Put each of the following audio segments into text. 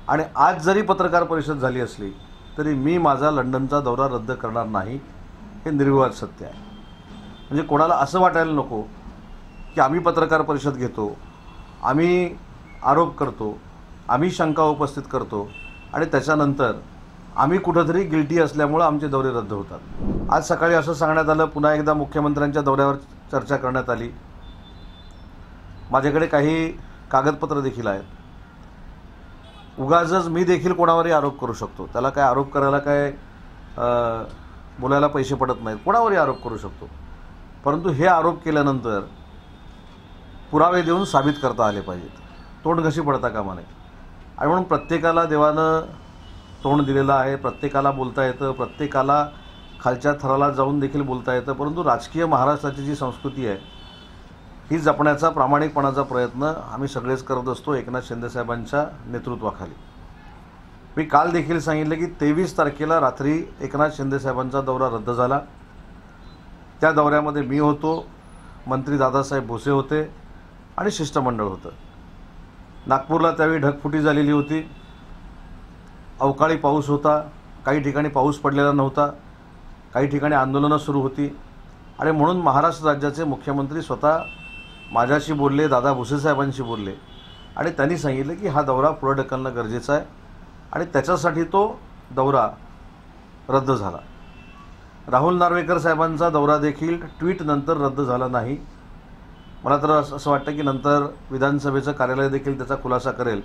आणि आज जरी पत्रकार परिषद झाली असली तरी मी माझा लंडनचा दौरा रद्द करणार नाही, हे निर्विवाद सत्य आहे। म्हणजे कोणाला असं वाटायला नको की आम्ही पत्रकार परिषद घेतो, आम्ही आरोप करतो, आम्ही शंका उपस्थित करतो आणि त्याच्यानंतर आम्ही कुठंतरी गिल्टी असल्यामुळे आमचे दौरे रद्द होतात। आज सकाळी असं सांगण्यात आलं, पुन्हा एकदा मुख्यमंत्र्यांच्या दौऱ्यावर चर्चा करण्यात आली। माझ्याकडे काही कागदपत्र देखील आहेत। उगाचच मी देखील कोणावरही आरोप करू शकतो, त्याला काय आरोप करायला काय बोलायला पैसे पडत नाहीत, कोणावरही आरोप करू शकतो। परंतु हे आरोप केल्यानंतर पुरावे देऊन साबित करता आले पाहिजेत, तोंड कशी पडता कामा नये। आणि म्हणून प्रत्येकाला देवानं तोंड दिलेलं आहे, प्रत्येकाला बोलता येतं, प्रत्येकाला खालच्या थराला जाऊन देखील बोलता येतं। परंतु राजकीय महाराष्ट्राची जी संस्कृती आहे ही जपण्याचा प्रामाणिकपणाचा प्रयत्न आम्ही सगळेच करत असतो एकनाथ शिंदेसाहेबांच्या नेतृत्वाखाली। मी काल देखील सांगितलं की 23 तारखेला रात्री एकनाथ शिंदेसाहेबांचा दौरा रद्द झाला। त्या दौऱ्यामध्ये मी होतो, मंत्री दादासाहेब भुसे होते आणि शिष्टमंडळ होतं। नागपूरला त्यावेळी ढगफुटी झालेली होती, अवकाळी पाऊस होता, काही ठिकाणी पाऊस पडलेला नव्हता, काही ठिकाणी आंदोलनं सुरू होती। आणि म्हणून महाराष्ट्र राज्याचे मुख्यमंत्री स्वतः माझ्याशी बोलले, दादा भुसेसाहेबांशी बोलले आणि त्यांनी सांगितलं की हा दौरा पुढे ढकलणं गरजेचं आहे आणि त्याच्यासाठी तो दौरा रद्द झाला। राहुल नार्वेकर साहेबांचा दौरा देखील ट्विट नंतर रद्द झाला नाही। मला तर असं वाटतं की नंतर विधानसभेचं कार्यालय देखील त्याचा खुलासा करेल।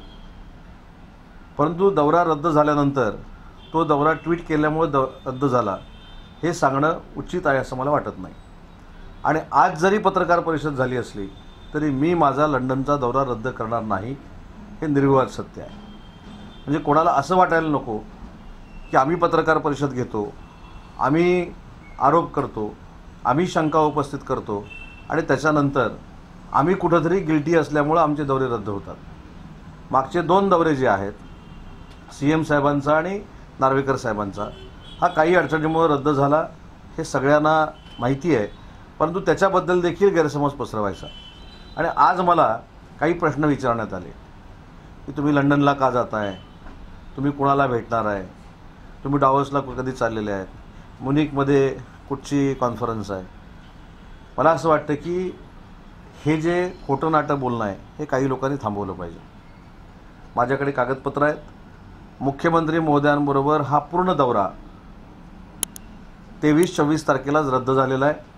परंतु दौरा रद्द झाल्यानंतर तो दौरा ट्विट केल्यामुळे रद्द झाला हे सांगणं उचित आहे असं मला वाटत नाही। आणि आज जरी पत्रकार परिषद झाली असली तरी मी माझा लंडनचा दौरा रद्द करणार नाही, हे निर्विवाद सत्य आहे। म्हणजे कोणाला असं वाटायला नको की आम्ही पत्रकार परिषद घेतो, आम्ही आरोप करतो, आम्ही शंका उपस्थित करतो आणि त्याच्यानंतर आम्ही कुठंतरी गिल्टी असल्यामुळे आमचे दौरे रद्द होतात। मागचे 2 दौरे जे आहेत CM साहेबांचा आणि नार्वेकर साहेबांचा, हा काही अडचणीमुळे रद्द झाला हे सगळ्यांना माहिती आहे। परंतु त्याच्याबद्दल देखील गैरसमज पसरवायचा आणि आज मला काही प्रश्न विचारण्यात आले की तुम्ही लंडनला का जाताय, तुम्ही कुणाला भेटणार आहे, तुम्ही डावोसला कधी चाललेले आहेत, मुनिकमध्ये कुठची कॉन्फरन्स आहे। मला असं वाटतं की हे जे खोटं नाटं बोलणं आहे हे काही लोकांनी थांबवलं पाहिजे। माझ्याकडे कागदपत्र आहेत, मुख्यमंत्री महोदयांबरोबर हा पूर्ण दौरा 23-24 तारखेलाच रद्द झालेला आहे।